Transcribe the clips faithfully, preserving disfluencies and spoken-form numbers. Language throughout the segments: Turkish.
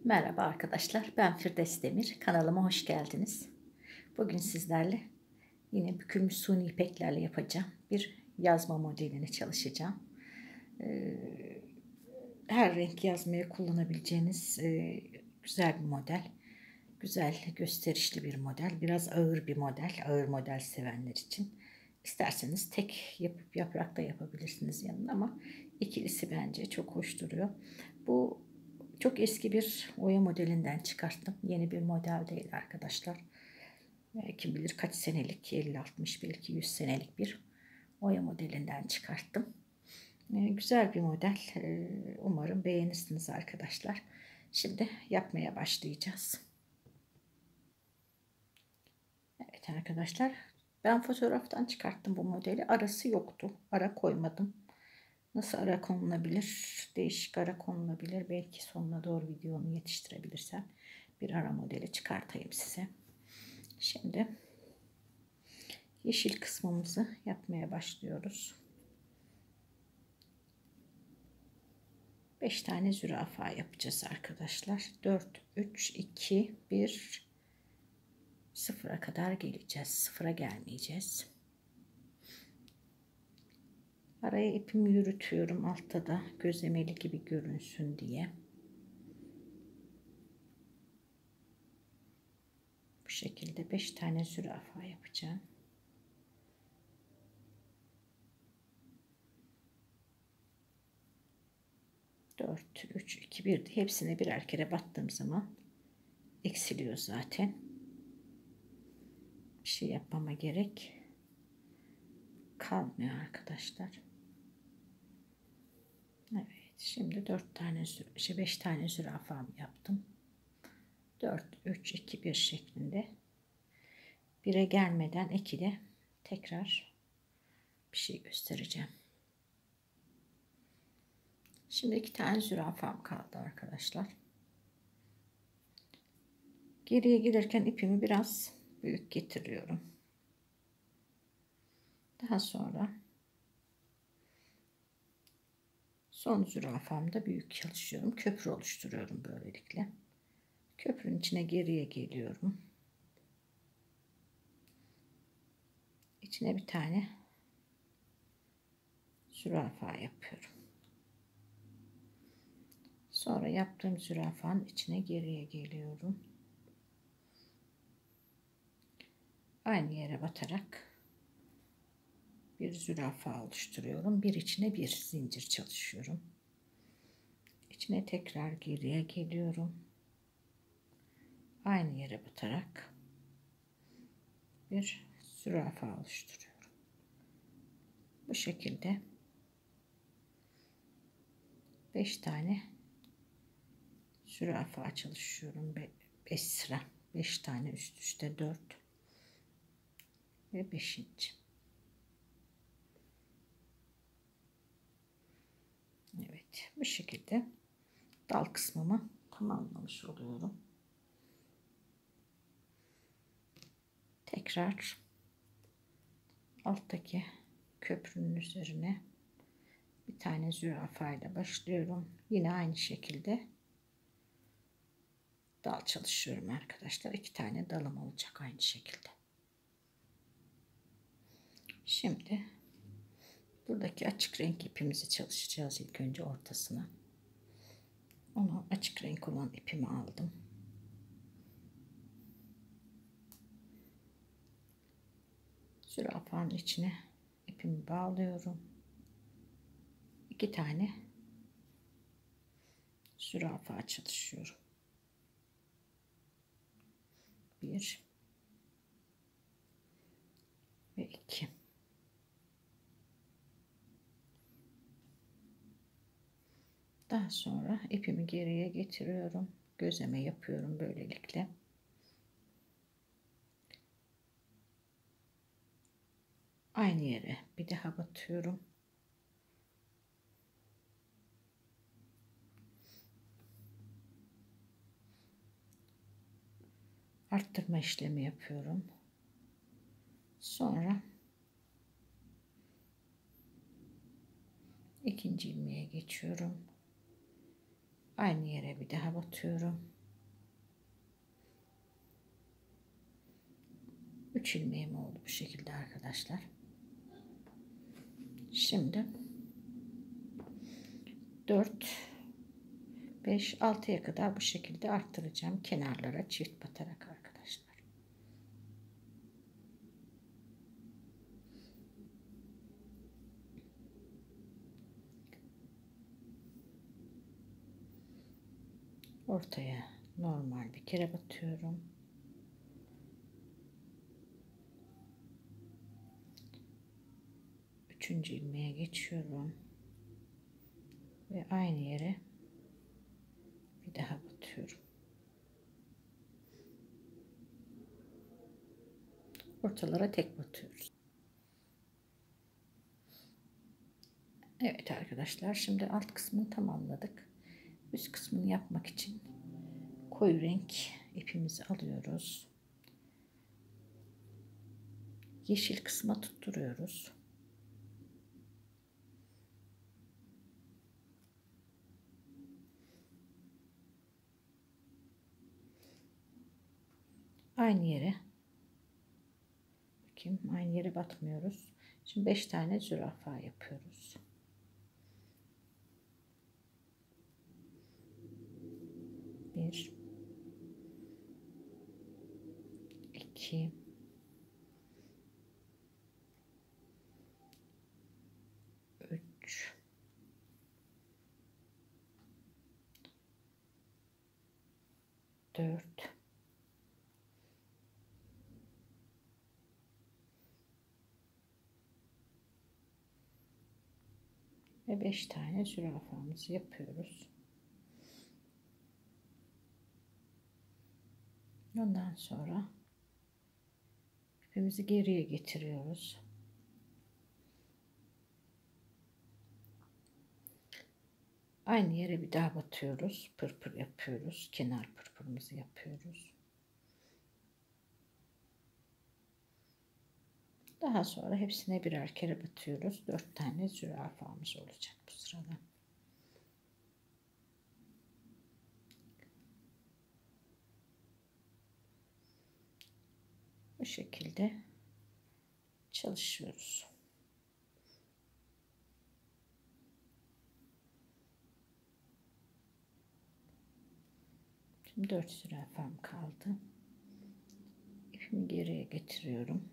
Merhaba arkadaşlar, ben Firdevs Demir. Kanalıma hoş geldiniz. Bugün sizlerle yine bükülmüş suni ipeklerle yapacağım bir yazma modelini çalışacağım. Ee, her renk yazmaya kullanabileceğiniz e, güzel bir model. Güzel, gösterişli bir model. Biraz ağır bir model, ağır model sevenler için. İsterseniz tek yapıp yaprak da yapabilirsiniz yanına ama ikilisi bence çok hoş duruyor. Bu çok eski bir oya modelinden çıkarttım. Yeni bir model değil arkadaşlar. E, kim bilir kaç senelik, elli altmış belki yüz senelik bir oya modelinden çıkarttım. E, güzel bir model. E, umarım beğenirsiniz arkadaşlar. Şimdi yapmaya başlayacağız. Evet arkadaşlar. Ben fotoğraftan çıkarttım bu modeli. Arası yoktu. Ara koymadım. Nasıl ara konulabilir? Değişik ara konulabilir. Belki sonuna doğru videomu yetiştirebilirsem bir ara modeli çıkartayım size. Şimdi yeşil kısmımızı yapmaya başlıyoruz. beş tane zürafa yapacağız arkadaşlar. dört, üç, iki, bir, sıfıra kadar geleceğiz. Sıfıra gelmeyeceğiz. Araya ipimi yürütüyorum. Altta da gözlemeli gibi görünsün diye. Bu şekilde beş tane zürafa yapacağım. dört, üç, iki, bir. Hepsine birer kere battığım zaman eksiliyor zaten. Bir şey yapmama gerek kalmıyor arkadaşlar. Evet, şimdi dört tane, şey beş tane zürafam yaptım. dört, üç, iki, bir şeklinde. bire gelmeden ikide tekrar bir şey göstereceğim. Şimdi iki tane zürafam kaldı arkadaşlar. Geriye gelirken ipimi biraz büyük getiriyorum. Daha sonra son zürafamda büyük çalışıyorum. Köprü oluşturuyorum böylelikle. Köprünün içine geriye geliyorum. İçine bir tane zürafa yapıyorum. Sonra yaptığım zürafanın içine geriye geliyorum. Aynı yere batarak bir zürafa oluşturuyorum. Bir içine bir zincir çalışıyorum. İçine tekrar geriye geliyorum. Aynı yere batarak bir zürafa oluşturuyorum. Bu şekilde beş tane zürafa çalışıyorum. beş sıra. beş tane üst üste dört ve beşinci. Evet, bu şekilde dal kısmımı tamamlamış oluyorum. Tekrar alttaki köprünün üzerine bir tane zürafa ile başlıyorum. Yine aynı şekilde dal çalışıyorum arkadaşlar. İki tane dalım olacak aynı şekilde. Şimdi buradaki açık renk ipimizi çalışacağız ilk önce ortasına. Onu açık renk olan ipimi aldım. Zürafanın içine ipimi bağlıyorum. İki tane zürafa çalışıyorum. Bir ve iki. Daha sonra ipimi geriye getiriyorum. Gözleme yapıyorum böylelikle. Aynı yere bir daha batıyorum. Arttırma işlemi yapıyorum. Sonra ikinci ilmeğe geçiyorum. Aynı yere bir daha batıyorum. üç ilmeğim oldu bu şekilde arkadaşlar. Şimdi dört, beş, altıya kadar bu şekilde arttıracağım kenarlara çift batarak arkadaşlar. Ortaya normal bir kere batıyorum. Üçüncü ilmeğe geçiyorum ve aynı yere bir daha batıyorum. Ortalara tek batıyoruz. Evet arkadaşlar, şimdi alt kısmını tamamladık. Üst kısmını yapmak için koyu renk ipimizi alıyoruz. Yeşil kısma tutturuyoruz. Aynı yere, bakayım, aynı yere batmıyoruz. Şimdi beş tane zürafa yapıyoruz. bir, iki, üç, dört, ve beş tane zürafamızı yapıyoruz. Ondan sonra ipimizi geriye getiriyoruz. Aynı yere bir daha batıyoruz. Pırpır yapıyoruz. Kenar pırpırımızı yapıyoruz. Daha sonra hepsine birer kere batıyoruz. dört tane zürafamız olacak bu sırada. Bu şekilde çalışıyoruz. Şimdi dört zürafam kaldı. İpimi geriye getiriyorum.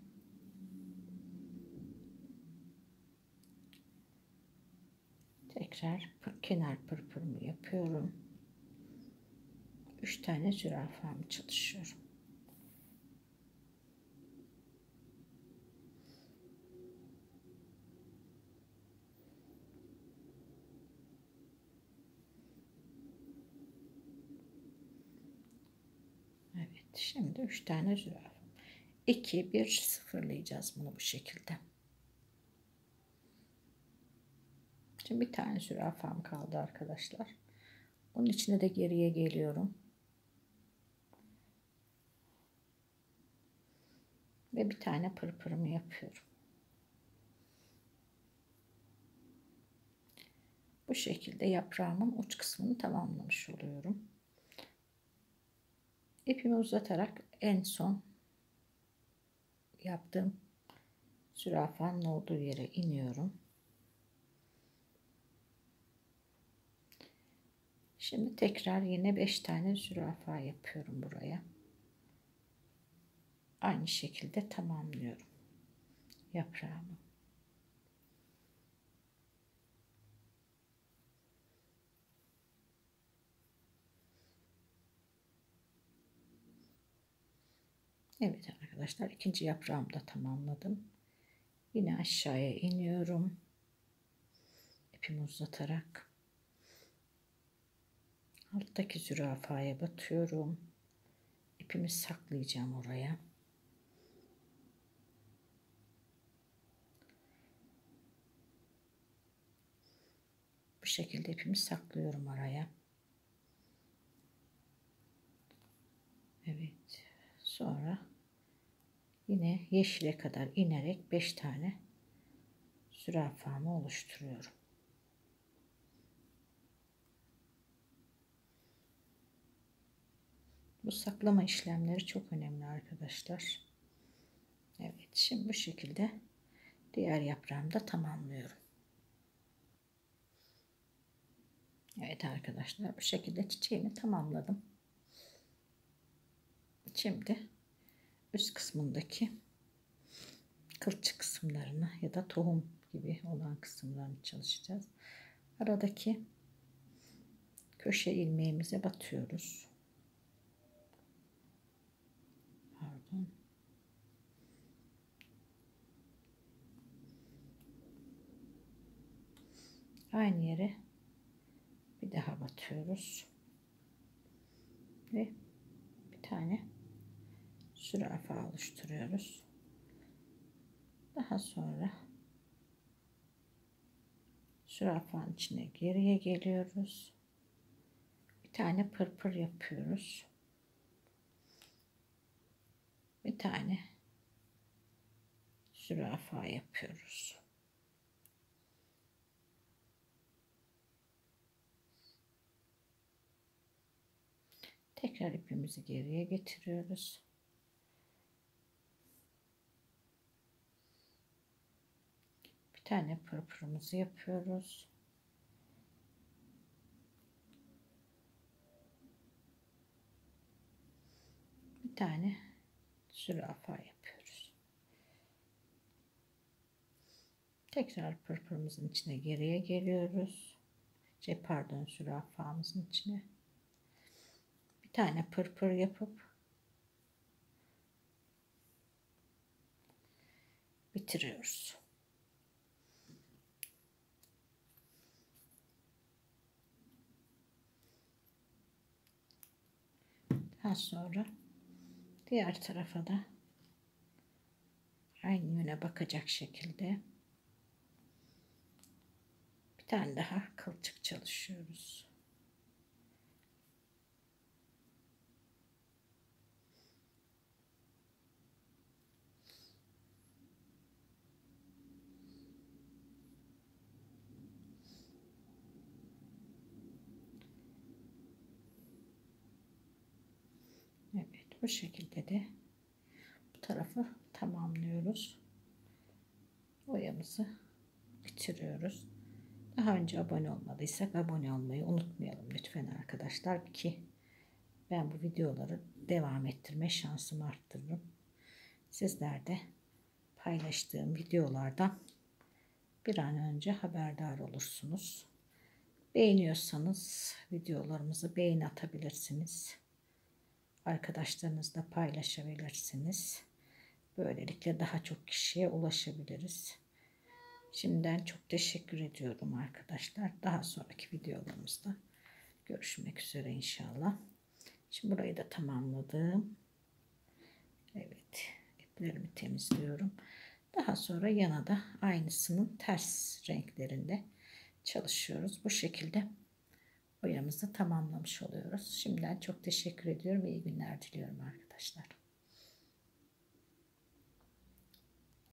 Tekrar kenar pırpırımı yapıyorum. üç tane zürafamı çalışıyorum. Evet, şimdi üç tane zürafa. iki, bir sıfırlayacağız bunu bu şekilde. Şimdi bir tane zürafam kaldı arkadaşlar. Onun içine de geriye geliyorum. Ve bir tane pırpırımı yapıyorum. Bu şekilde yaprağımın uç kısmını tamamlamış oluyorum. İpimi uzatarak en son yaptığım zürafanın olduğu yere iniyorum. Şimdi tekrar yine beş tane zürafa yapıyorum buraya. Aynı şekilde tamamlıyorum yaprağımı. Evet arkadaşlar, ikinci yaprağımı da tamamladım. Yine aşağıya iniyorum. İpimi uzatarak alttaki zürafaya batıyorum. İpimi saklayacağım oraya. Bu şekilde ipimi saklıyorum araya. Evet. Sonra yine yeşile kadar inerek beş tane zürafamı oluşturuyorum. Bu saklama işlemleri çok önemli arkadaşlar. Şimdi bu şekilde diğer yaprağımı da tamamlıyorum. Evet arkadaşlar, bu şekilde çiçeğimi tamamladım. Şimdi üst kısmındaki kılçık kısımlarını ya da tohum gibi olan kısımlarını çalışacağız. Aradaki köşe ilmeğimize batıyoruz. Pardon. Aynı yere bir daha batıyoruz. Ve bir tane zürafa oluşturuyoruz. Daha sonra zürafanın içine geriye geliyoruz. Bir tane pırpır yapıyoruz. Bir tane zürafa yapıyoruz. Tekrar ipimizi geriye getiriyoruz. Bir tane pırpırımızı yapıyoruz. Bir tane zürafa yapıyoruz. Tekrar pırpırımızın içine geriye geliyoruz. Şey, pardon, zürafamızın içine. Bir tane pırpır yapıp bitiriyoruz. Daha sonra diğer tarafa da aynı yöne bakacak şekilde bir tane daha kılçık çalışıyoruz. Evet, bu şekilde de bu tarafı tamamlıyoruz. Boyamızı bitiriyoruz. Daha önce abone olmadıysak abone olmayı unutmayalım lütfen arkadaşlar, ki ben bu videoları devam ettirme şansımı arttırırım. Sizler de paylaştığım videolardan bir an önce haberdar olursunuz. Beğeniyorsanız videolarımızı beğeni atabilirsiniz. Arkadaşlarınızla paylaşabilirsiniz. Böylelikle daha çok kişiye ulaşabiliriz. Şimdiden çok teşekkür ediyorum arkadaşlar. Daha sonraki videolarımızda görüşmek üzere inşallah. Şimdi burayı da tamamladım. Evet, iplerimi temizliyorum. Daha sonra yana da aynısının ters renklerinde çalışıyoruz. Bu şekilde boyamızı tamamlamış oluyoruz. Şimdiden çok teşekkür ediyorum. İyi günler diliyorum arkadaşlar.